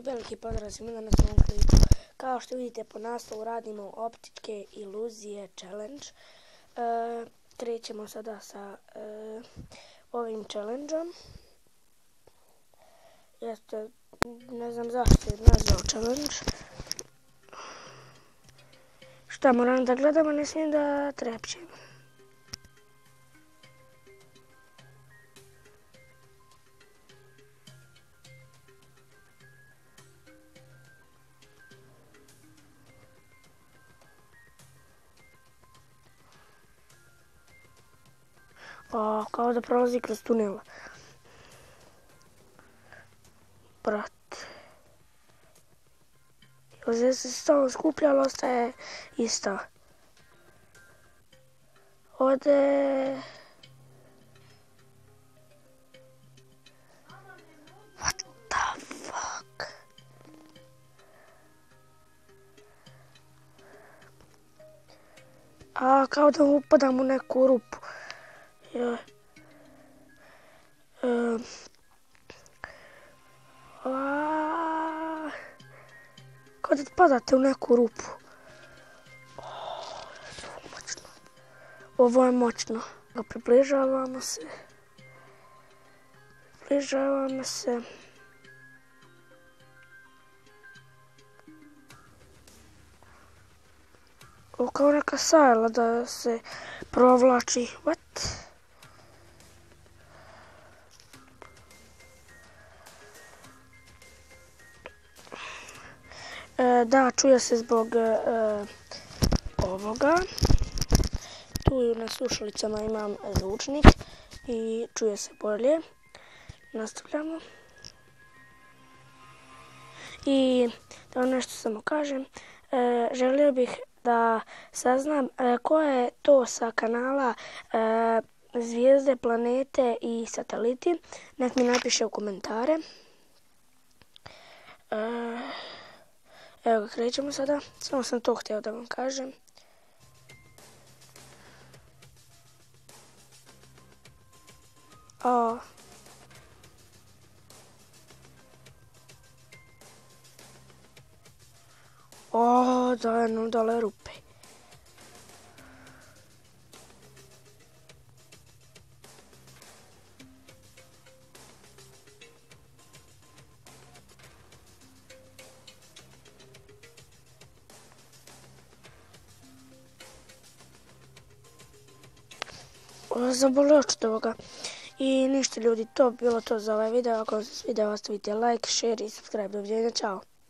i veliki pozdrav svima na svom klipu. Kao što vidite po naslovu radimo optičke iluzije challenge. Krećemo sada sa ovim challengeom. Ne znam zašto je nazvao challenge. Šta moram da gledamo, ne smijem da trepćem. Kao da prolazi kroz tunel. Brate. Ovdje se stalno skupljalo, ostaje isto. Ovdje... What the fuck? Kao da upadam u neku rupu. Kao da padate u neku rupu. Ovo je moćno. Približavamo se. Ovo kao neka sajla da se provlači. What? Da, čuje se zbog ovoga. Tu na slušalicama imam zvučnik i čuje se bolje. Nastavljamo. I da vam nešto samo kažem, želio bih da saznam ko je to sa kanala Zvijezde, planete i sateliti. Nek mi napiše u komentare. Evo ga, krećemo sada. Samo sam to htio da vam kažem. Zajedno dole rupe. Zabolio od ovoga. I ništa ljudi, to bi bilo to za ovaj video. Ako vam se svidio, ostavite like, share i subscribe. Doviđenja, čao.